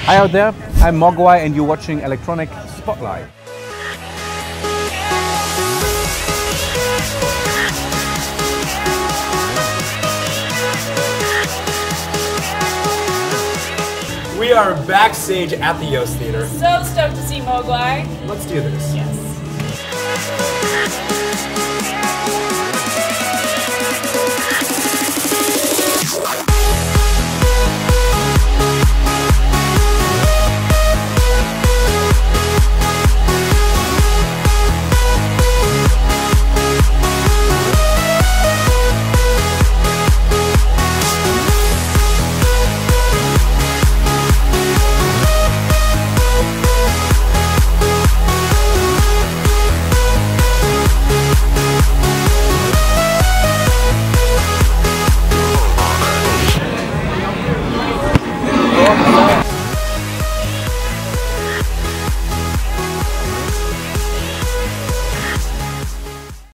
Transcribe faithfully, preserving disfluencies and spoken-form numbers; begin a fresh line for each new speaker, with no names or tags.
Hi out there, I'm Mogwai and you're watching Electronic Spotlight.
We are backstage at the Yost Theater.
So stoked to see Mogwai.
Let's do this.
Yes.